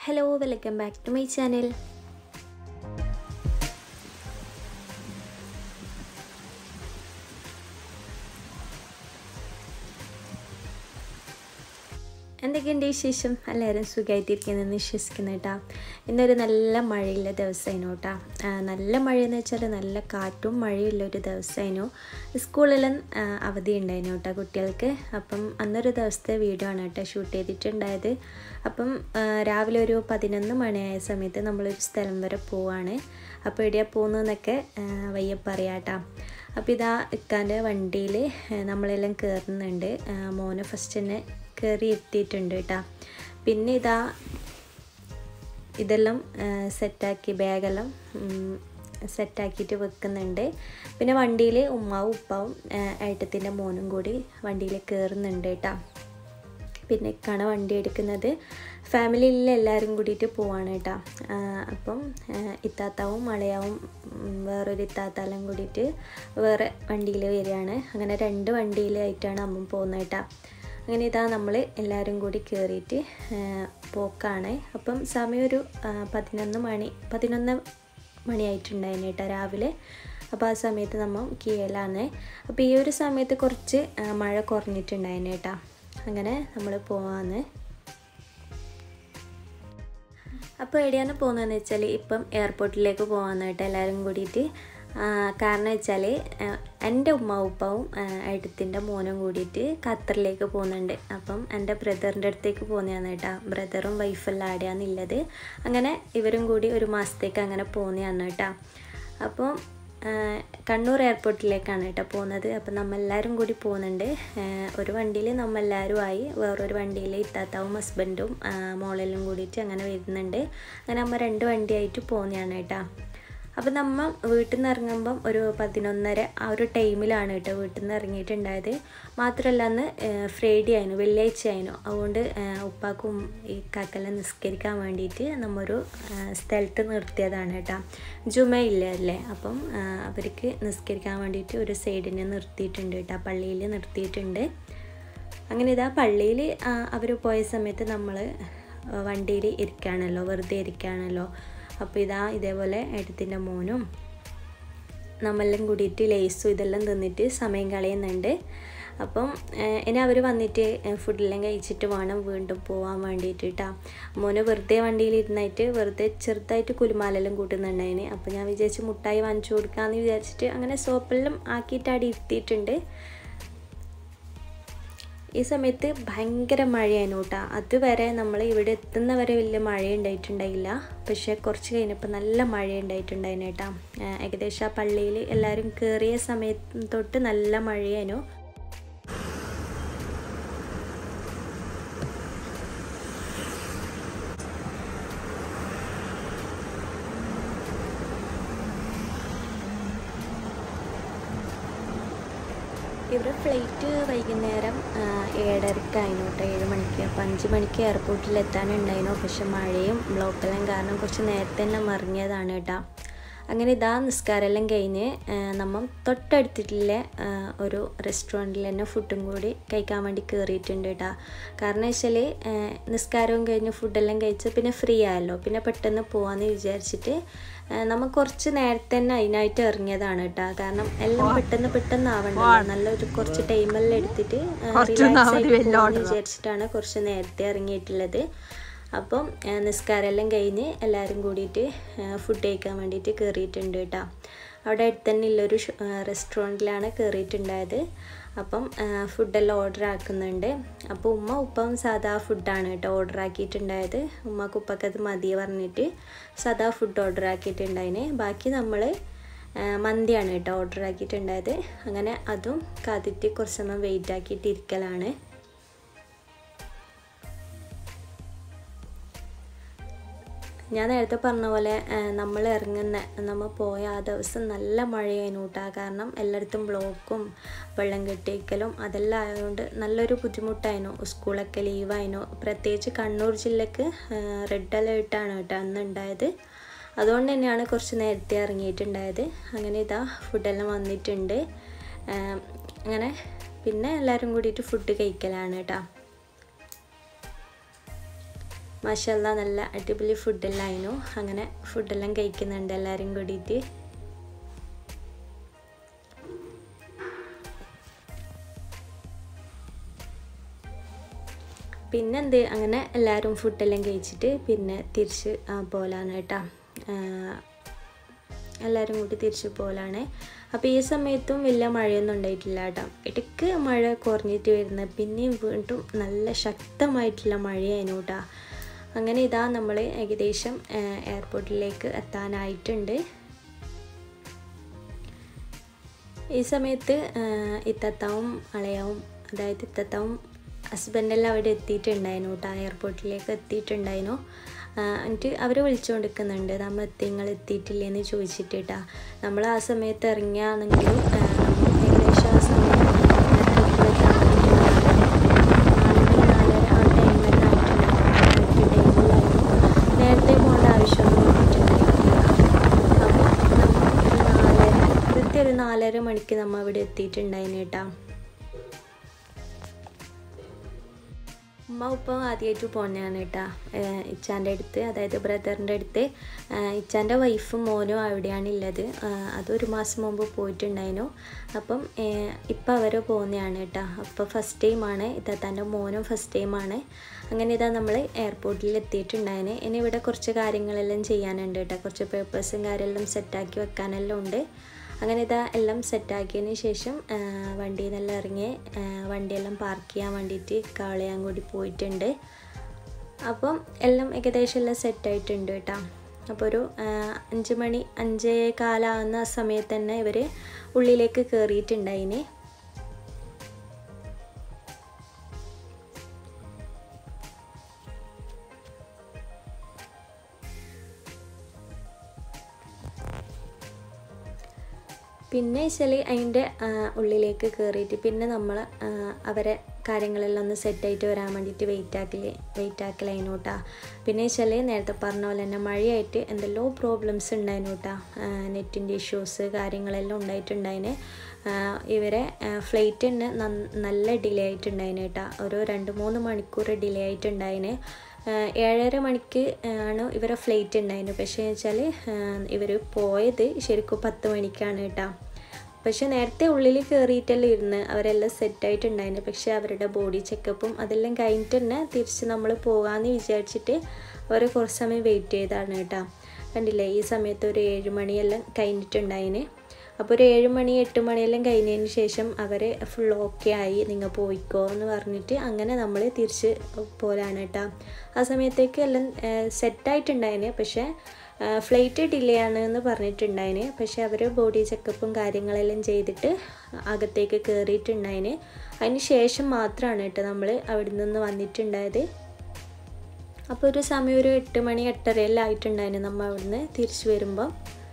Hello, welcome back to my channel. എന്തൊക്കെയുണ്ട് വിശേഷം? എല്ലാവരും സുഖമായിട്ടിരിക്കുന്നതെന്ന് വിശ്വസിക്കുന്നു കേട്ടോ. ഇന്നൊരു നല്ല മഴയുള്ള ദിവസമായിരുന്നു കേട്ടോ. നല്ല മഴയെന്ന് വെച്ചാൽ നല്ല കാറ്റും മഴയുള്ളൊരു ദിവസമായിരുന്നു. സ്കൂളിലും അവധി ഉണ്ടായിരുന്നു കേട്ടോ കുട്ടികൾക്ക്. അപ്പം അന്നൊരു ദിവസത്തെ വീഡിയോ ആണ് കേട്ടോ ഷൂട്ട് ചെയ്തിട്ടുണ്ടായത്. അപ്പം രാവിലെ ഒരു 11 മണിയായ സമയത്ത് നമ്മളൊരു സ്ഥലം വരെ പോവാണ്. അപ്പോൾ എവിടെയാണ് പോകുന്നതെന്നൊക്കെ വയ്യ പറയാം കേട്ടോ. അപ്പോൾ ഇതാ ഇക്കാൻ്റെ വണ്ടിയിൽ നമ്മളെല്ലാം കയറുന്നുണ്ട്. മോനെ ഫസ്റ്റ് തന്നെ കയറി എത്തിയിട്ടുണ്ട് കേട്ടോ. പിന്നെ ഇതെല്ലാം സെറ്റാക്കി ബാഗെല്ലാം സെറ്റാക്കിയിട്ട് വെക്കുന്നുണ്ട്. പിന്നെ വണ്ടിയിൽ ഉമ്മാവും ഉപ്പാവും ഏട്ടത്തിൻ്റെ മോനും കൂടി വണ്ടിയിൽ കയറുന്നുണ്ട് കേട്ടോ. പിന്നെ ഇക്കാണ് വണ്ടി എടുക്കുന്നത്. ഫാമിലിയിലെ എല്ലാവരും കൂടിയിട്ട് പോവാണ് കേട്ടോ. അപ്പം ഇത്താത്താവും മളയാവും വേറൊരു ഇത്താത്താലും കൂടിയിട്ട് വേറെ വണ്ടിയിൽ വരികയാണ്. അങ്ങനെ 2 വണ്ടിയിലായിട്ടാണ് അമ്മ പോകുന്നത് കേട്ടോ. അങ്ങനെ നമ്മൾ എല്ലാവരും കൂടി കയറിയിട്ട് പോക്കാണ്. അപ്പം സമയം ഒരു 11 മണിയായിട്ടുണ്ടായിരുന്നു കേട്ടോ രാവിലെ. അപ്പോൾ ആ സമയത്ത് നമ്മൾ കീഴലാണ്. അപ്പോൾ ഈ ഒരു സമയത്ത് കുറച്ച് മഴ കുറഞ്ഞിട്ടുണ്ടായിരുന്നു കേട്ടോ. അങ്ങനെ നമ്മൾ പോവാന്ന്. അപ്പോൾ എവിടെയാണ് പോകുന്നതെന്ന് വെച്ചാൽ ഇപ്പം എയർപോർട്ടിലേക്ക് പോകാമെന്ന് കേട്ടോ എല്ലാവരും കൂടിയിട്ട്. കാരണം വെച്ചാൽ എൻ്റെ ഉപ്പാവും ഏട്ടത്തിൻ്റെ മോനും കൂടിയിട്ട് ഖത്തറിലേക്ക് പോകുന്നുണ്ട്. അപ്പം എൻ്റെ ബ്രദറിൻ്റെ അടുത്തേക്ക് പോകുന്നതാണ് കേട്ടോ. ബ്രദറും വൈഫെല്ലാം ആടെയാണുള്ളത്. അങ്ങനെ ഇവരും കൂടി ഒരു മാസത്തേക്ക് അങ്ങനെ പോകുന്നതാണ് കേട്ടോ. അപ്പം കണ്ണൂർ എയർപോർട്ടിലേക്കാണ് കേട്ടോ പോകുന്നത്. അപ്പം നമ്മളെല്ലാവരും കൂടി പോകുന്നുണ്ട്. ഒരു വണ്ടിയിൽ നമ്മളെല്ലാവരും ആയി, വേറൊരു വണ്ടിയിൽ ഇത്താത്താവും ഹസ്ബൻഡും മോളെല്ലാം കൂടിയിട്ട് അങ്ങനെ വരുന്നുണ്ട്. അങ്ങനെ നമ്മൾ 2 വണ്ടിയായിട്ട് പോകുന്നതാണ് കേട്ടോ. അപ്പം നമ്മൾ വീട്ടിൽ നിന്ന് ഇറങ്ങുമ്പം ഒരു 11:30 ആ ഒരു ടൈമിലാണ് കേട്ടോ വീട്ടിൽ നിന്ന് ഇറങ്ങിയിട്ടുണ്ടായത്. മാത്രമല്ല അന്ന് ഫ്രൈഡേ ആയിരുന്നു, വെള്ളിയാഴ്ച ആയിരുന്നു. അതുകൊണ്ട് ഉപ്പാക്കും ഈ കാക്കെല്ലാം നിസ്കരിക്കാൻ വേണ്ടിയിട്ട് നമ്മൊരു സ്ഥലത്ത് നിർത്തിയതാണ് കേട്ടോ. ജുമയില്ലേ, അപ്പം അവർക്ക് നിസ്കരിക്കാൻ വേണ്ടിയിട്ട് ഒരു സൈഡിനെ നിർത്തിയിട്ടുണ്ട് കേട്ടോ, പള്ളിയിൽ നിർത്തിയിട്ടുണ്ട്. അങ്ങനെ പള്ളിയിൽ അവർ പോയ സമയത്ത് നമ്മൾ വണ്ടിയിൽ ഇരിക്കുകയാണല്ലോ, വെറുതെ ഇരിക്കുകയാണല്ലോ. അപ്പോൾ ഇതേപോലെ ഏട്ടത്തിൻ്റെ മോനും നമ്മളെല്ലാം കൂടിയിട്ട് ലേസും ഇതെല്ലാം തിന്നിട്ട് സമയം കളയുന്നുണ്ട്. അപ്പം ഇനി അവർ വന്നിട്ട് ഫുഡെല്ലാം കഴിച്ചിട്ട് വേണം വീണ്ടും പോകാൻ വേണ്ടിയിട്ട് കേട്ടോ. മോന് വെറുതെ വണ്ടിയിലിരുന്നായിട്ട് വെറുതെ ചെറുതായിട്ട് കുലുമാലെല്ലാം കൂട്ടുന്നുണ്ടായിന്. അപ്പോൾ ഞാൻ വിചാരിച്ച് മുട്ടായി വാങ്ങിച്ചു കൊടുക്കാമെന്ന് വിചാരിച്ചിട്ട് അങ്ങനെ സോപ്പെല്ലാം ആക്കിയിട്ട് അവിടെ ഇരുത്തിയിട്ടുണ്ട്. ഈ സമയത്ത് ഭയങ്കര മഴയായിരുന്നു കേട്ടോ. അതുവരെ നമ്മൾ ഇവിടെ എത്തുന്നവരെ വലിയ മഴ ഉണ്ടായിട്ടുണ്ടായില്ല. പക്ഷേ കുറച്ച് കഴിഞ്ഞപ്പോൾ നല്ല മഴ ഉണ്ടായിട്ടുണ്ടായിരുന്നു കേട്ടോ. ഏകദേശം ആ പള്ളിയിൽ എല്ലാവരും കയറിയ സമയത്ത് തൊട്ട് നല്ല മഴയായിരുന്നു. ഇവിടെ ഫ്ലൈറ്റ് വൈകുന്നേരം 7:30 കേട്ടോ, 7 മണിക്ക്. അപ്പോൾ 5 മണിക്ക് എയർപോർട്ടിൽ എത്താനുണ്ടായിരുന്നു. പക്ഷെ മഴയും ബ്ലോക്കെല്ലാം കാരണം കുറച്ച് നേരത്തെ തന്നെ മറിഞ്ഞതാണ് കേട്ടോ. അങ്ങനെ നിസ്കാരമെല്ലാം കഴിഞ്ഞ് നമ്മൾ തൊട്ടടുത്തിട്ടുള്ള ഒരു റെസ്റ്റോറൻറ്റിൽ തന്നെ ഫുഡും കൂടി കഴിക്കാൻ വേണ്ടി കയറിയിട്ടുണ്ട് കേട്ടോ. കാരണം വെച്ചാൽ നിസ്കാരവും കഴിഞ്ഞ് ഫുഡെല്ലാം കഴിച്ച് പിന്നെ ഫ്രീ ആയല്ലോ, പിന്നെ പെട്ടെന്ന് പോകാമെന്ന് വിചാരിച്ചിട്ട് നമ്മൾ കുറച്ച് നേരത്തെ തന്നെ അതിനായിട്ട് ഇറങ്ങിയതാണ് കേട്ടോ. കാരണം എല്ലാം പെട്ടെന്ന് ആവണ്ടല്ലോ, നല്ലൊരു കുറച്ച് ടൈമെല്ലാം എടുത്തിട്ട് റിലാക്സ് ആയിട്ട് വിചാരിച്ചിട്ടാണ് കുറച്ച് നേരത്തെ ഇറങ്ങിയിട്ടുള്ളത്. അപ്പം നിസ്കാരമെല്ലാം കഴിഞ്ഞ് എല്ലാവരും കൂടിയിട്ട് ഫുഡ് കഴിക്കാൻ വേണ്ടിയിട്ട് കയറിയിട്ടുണ്ട് കേട്ടോ. അവിടെ അടുത്ത് തന്നെ ഉള്ളൊരു റെസ്റ്റോറൻറ്റിലാണ് കയറിയിട്ടുണ്ടായത്. അപ്പം ഫുഡെല്ലാം ഓർഡർ ആക്കുന്നുണ്ട്. അപ്പോൾ ഉപ്പാവും സാധാ ഫുഡാണ് കേട്ടോ ഓർഡർ ആക്കിയിട്ടുണ്ടായത്. ഉപ്പക്ക് അത് മതി പറഞ്ഞിട്ട് സാധാ ഫുഡ് ഓർഡർ ആക്കിയിട്ടുണ്ടായിന്. ബാക്കി നമ്മൾ മന്തിയാണ് കേട്ടോ ഓർഡർ ആക്കിയിട്ടുണ്ടായത്. അങ്ങനെ അതും കാത്തിട്ട് കുറച്ച് സമയം വെയിറ്റ് ആക്കിയിട്ട് ഇരിക്കലാണ്. ഞാൻ നേരത്തെ പറഞ്ഞ പോലെ നമ്മൾ പോയ ആ ദിവസം നല്ല മഴയായിരുന്നു കേട്ടോ. കാരണം എല്ലായിടത്തും ബ്ലോക്കും വെള്ളം കെട്ടിക്കലും അതെല്ലാം ആയതുകൊണ്ട് നല്ലൊരു ബുദ്ധിമുട്ടായിരുന്നു. സ്കൂളൊക്കെ ലീവായിരുന്നു. പ്രത്യേകിച്ച് കണ്ണൂർ ജില്ലക്ക് റെഡ് അലേർട്ടാണ് കേട്ടോ അന്ന് ഉണ്ടായത്. അതുകൊണ്ട് തന്നെയാണ് കുറച്ച് നേരത്തെ ഇറങ്ങിയിട്ടുണ്ടായത്. അങ്ങനെ ഫുഡെല്ലാം വന്നിട്ടുണ്ട്. അങ്ങനെ പിന്നെ എല്ലാവരും കൂടിയിട്ട് ഫുഡ് കഴിക്കലാണ് കേട്ടോ. മാഷാല്ലാ നല്ല അടിപൊളി ഫുഡെല്ലാം ആയിരുന്നു. അങ്ങനെ ഫുഡെല്ലാം കഴിക്കുന്നുണ്ട് എല്ലാവരും കൂടിയിട്ട്. പിന്നെന്ത് അങ്ങനെ എല്ലാവരും ഫുഡെല്ലാം കഴിച്ചിട്ട് പിന്നെ തിരിച്ച് പോലാണ് കേട്ടോ. എല്ലാവരും കൂടി തിരിച്ച് പോലാണ്. അപ്പോൾ ഈ സമയത്തും വലിയ മഴയൊന്നും ഉണ്ടായിട്ടില്ല കേട്ടോ. ഇടയ്ക്ക് മഴ കുറഞ്ഞിട്ട് വരുന്നത്, പിന്നെയും വീണ്ടും നല്ല ശക്തമായിട്ടുള്ള മഴയായിരുന്നു കേട്ടോ. അങ്ങനെ ഇതാ നമ്മൾ ഏകദേശം എയർപോർട്ടിലേക്ക് എത്താനായിട്ടുണ്ട്. ഈ സമയത്ത് ഇത്തത്താവും അളയാവും, അതായത് ഇത്തത്താവും ഹസ്ബൻഡെല്ലാം അവിടെ എത്തിയിട്ടുണ്ടായിരുന്നു കേട്ടോ, എയർപോർട്ടിലേക്ക് എത്തിയിട്ടുണ്ടായിരുന്നു. എന്നിട്ട് അവർ വിളിച്ചുകൊണ്ടിരിക്കുന്നുണ്ട്, നമ്മൾ നിങ്ങൾ എത്തിയിട്ടില്ലേന്ന് ചോദിച്ചിട്ട് കേട്ടോ. നമ്മൾ ആ സമയത്ത് ഇറങ്ങിയാണെങ്കിലും ഏകദേശം ആ സമയത്ത് നേരത്തെ പോകേണ്ട ആവശ്യമൊന്നും വന്നിട്ടുണ്ടായിരുന്നില്ല. അപ്പോൾ കൃത്യം ഒരു 4:30 മണിക്ക് നമ്മൾ അവിടെ എത്തിയിട്ടുണ്ടായിരുന്നു കേട്ടോ. ഉമ്മ ഉപ്പ ആദ്യമായിട്ട് പോകുന്നതാണ് കേട്ടോ ഇച്ചാൻ്റെ അടുത്ത്, അതായത് ബ്രദറിൻ്റെ അടുത്ത്. ഇച്ചാൻ്റെ വൈഫും മോനും അവിടെയാണ് ഉള്ളത്. അതൊരു മാസം മുമ്പ് പോയിട്ടുണ്ടായിരുന്നു. അപ്പം ഇപ്പം അവർ പോകുന്നതാണ് കേട്ടോ. അപ്പോൾ ഫസ്റ്റ് ടൈമാണ്, ഇത്താൻ്റെ മോനും ഫസ്റ്റ് ടൈമാണ്. അങ്ങനെ ഇതാ നമ്മൾ എയർപോർട്ടിൽ എത്തിയിട്ടുണ്ടായിരുന്നു. ഇനി ഇവിടെ കുറച്ച് കാര്യങ്ങളെല്ലാം ചെയ്യാനുണ്ട് കേട്ടോ, കുറച്ച് പേപ്പേഴ്സും കാര്യമെല്ലാം സെറ്റാക്കി വെക്കാനെല്ലാം ഉണ്ട്. അങ്ങനെ ഇതാ എല്ലാം സെറ്റാക്കിയതിന് ശേഷം വണ്ടിയിൽ നിന്നെല്ലാം ഇറങ്ങി വണ്ടിയെല്ലാം പാർക്ക് ചെയ്യാൻ വേണ്ടിയിട്ട് കാളയാൻ കൂടി പോയിട്ടുണ്ട്. അപ്പം എല്ലാം ഏകദേശം എല്ലാം സെറ്റായിട്ടുണ്ട് കേട്ടോ. അപ്പോൾ ഒരു 5 മണി 5:15 സമയത്ത് തന്നെ ഇവർ ഉള്ളിലേക്ക് കയറിയിട്ടുണ്ടായിന്. പിന്നെ വെച്ചാൽ അതിൻ്റെ ഉള്ളിലേക്ക് കയറിയിട്ട് പിന്നെ നമ്മൾ അവരെ കാര്യങ്ങളെല്ലാം ഒന്ന് സെറ്റായിട്ട് വരാൻ വേണ്ടിയിട്ട് വെയിറ്റ് ആക്കലായിരുന്നു കേട്ടോ. പിന്നെ വെച്ചാൽ നേരത്തെ പറഞ്ഞ പോലെ തന്നെ മഴയായിട്ട് എന്തെല്ലോ പ്രോബ്ലംസ് ഉണ്ടായിരുന്നു കേട്ടോ. നെറ്റിൻ്റെ ഇഷ്യൂസ് കാര്യങ്ങളെല്ലാം ഉണ്ടായിട്ടുണ്ടായിന്. ഇവരെ ഫ്ലൈറ്റ് തന്നെ നല്ല ഡിലേ ആയിട്ടുണ്ടായിന് കേട്ടോ. ഒരു 2-3 മണിക്കൂർ ഡിലേ ആയിട്ടുണ്ടായിന്. 7:30 മണിക്ക് ആണ് ഇവരെ ഫ്ലൈറ്റ് ഉണ്ടായിരുന്നത്. പക്ഷേ വെച്ചാൽ ഇവർ പോയത് ശരിക്കും 10 മണിക്കാണ് കേട്ടോ. പക്ഷേ നേരത്തെ ഉള്ളിൽ കയറിയിട്ടെല്ലാം ഇരുന്ന് അവരെല്ലാം സെറ്റായിട്ടുണ്ടായിരുന്നു. പക്ഷേ അവരുടെ ബോഡി ചെക്കപ്പും അതെല്ലാം കഴിഞ്ഞിട്ട് തന്നെ തിരിച്ച് നമ്മൾ പോകാമെന്ന് വിചാരിച്ചിട്ട് അവർ കുറച്ച് സമയം വെയിറ്റ് ചെയ്താണ് കേട്ടോ. കണ്ടില്ലേ, ഈ സമയത്ത് ഒരു 7 മണിയെല്ലാം കഴിഞ്ഞിട്ടുണ്ടായിന്. അപ്പോൾ ഒരു 7 മണി 8 മണിയെല്ലാം കഴിഞ്ഞതിന് ശേഷം അവർ ഫുൾ ഓക്കെ ആയി, നിങ്ങൾ പോയിക്കോ എന്ന് പറഞ്ഞിട്ട് അങ്ങനെ നമ്മൾ തിരിച്ച് പോരാണ് കേട്ടോ. ആ സമയത്തേക്ക് എല്ലാം സെറ്റായിട്ടുണ്ടായിന്. പക്ഷേ ഫ്ലൈറ്റ് ഡിലേ ആണ് എന്ന് പറഞ്ഞിട്ടുണ്ടായിന്. പക്ഷേ അവർ ബോഡി ചെക്കപ്പും കാര്യങ്ങളെല്ലാം ചെയ്തിട്ട് അകത്തേക്ക് കയറിയിട്ടുണ്ടായിന്. അതിന് ശേഷം മാത്രമാണ് കേട്ടോ നമ്മൾ അവിടെ നിന്ന് വന്നിട്ടുണ്ടായത്. അപ്പോൾ ഒരു സമയം ഒരു 8 മണി 8:30 എല്ലാം ആയിട്ടുണ്ടായിന് നമ്മൾ അവിടുന്ന് തിരിച്ചു വരുമ്പം.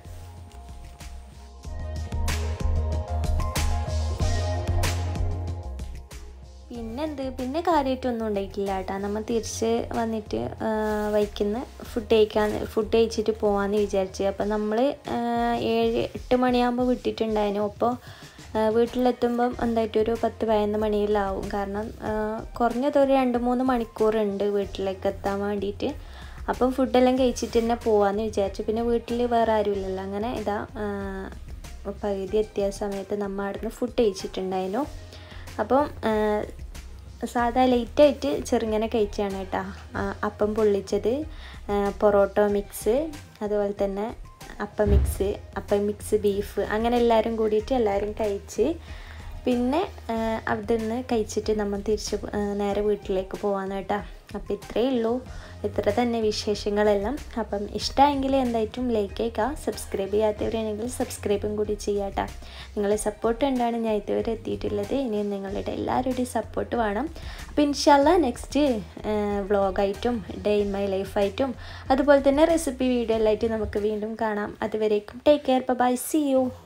പിന്നെ കാര്യമായിട്ടൊന്നും ഉണ്ടായിട്ടില്ല കേട്ടോ. നമ്മൾ തിരിച്ച് വന്നിട്ട് വൈക്കുന്ന ഫുഡ് കഴിച്ചിട്ട് പോകാമെന്ന് വിചാരിച്ചു. അപ്പം നമ്മൾ 7-8 മണിയാകുമ്പോൾ വിട്ടിട്ടുണ്ടായിരുന്നു. അപ്പോൾ വീട്ടിലെത്തുമ്പം എന്തായിട്ടൊരു 10-11 മണിയിലാവും. കാരണം കുറഞ്ഞതൊരു 2-3 മണിക്കൂറുണ്ട് വീട്ടിലേക്ക് എത്താൻ വേണ്ടിയിട്ട്. അപ്പം ഫുഡെല്ലാം കഴിച്ചിട്ട് തന്നെ പോകാമെന്ന് വിചാരിച്ചു. പിന്നെ വീട്ടിൽ വേറെ ആരുമില്ലല്ലോ. അങ്ങനെ ഇതാ പകുതി എത്തിയ സമയത്ത് നമ്മൾ അവിടുന്ന് ഫുഡ് കഴിച്ചിട്ടുണ്ടായിരുന്നു. അപ്പം സാധാ ലേറ്റായിട്ട് ചെറുങ്ങനെ കഴിച്ചാണ് കേട്ടോ. അപ്പം പൊള്ളിച്ചത്, പൊറോട്ട മിക്സ്, അതുപോലെ തന്നെ അപ്പം മിക്സ് ബീഫ്, അങ്ങനെ എല്ലാവരും കൂടിയിട്ട് എല്ലാവരും കഴിച്ച് പിന്നെ അവിടെ നിന്ന് കഴിച്ചിട്ട് നമ്മൾ തിരിച്ച് നേരെ വീട്ടിലേക്ക് പോകാമെന്ന് കേട്ടോ. അപ്പോൾ ഇത്രയേ ഉള്ളൂ, ഇത്ര തന്നെ വിശേഷങ്ങളെല്ലാം. അപ്പം ഇഷ്ടമെങ്കിൽ എന്തായിട്ടും ലൈക്ക് ചെയ്യുക, സബ്സ്ക്രൈബ് ചെയ്യാത്തവരാണെങ്കിൽ സബ്സ്ക്രൈബും കൂടി ചെയ്യുക കേട്ടോ. നിങ്ങളെ സപ്പോർട്ട് കൊണ്ടാണ് ഞാൻ ഇതുവരെ എത്തിയിട്ടുള്ളത്. ഇനിയും നിങ്ങളുടെ എല്ലാവരുടെയും സപ്പോർട്ട് വേണം. അപ്പോൾ ഇൻഷാല്ലാ നെക്സ്റ്റ് വ്ളോഗായിട്ടും ഡേ ഇൻ മൈ ലൈഫായിട്ടും അതുപോലെ തന്നെ റെസിപ്പി വീഡിയോ എല്ലായിട്ടും നമുക്ക് വീണ്ടും കാണാം. അതുവരേക്കും take care, bye, see U.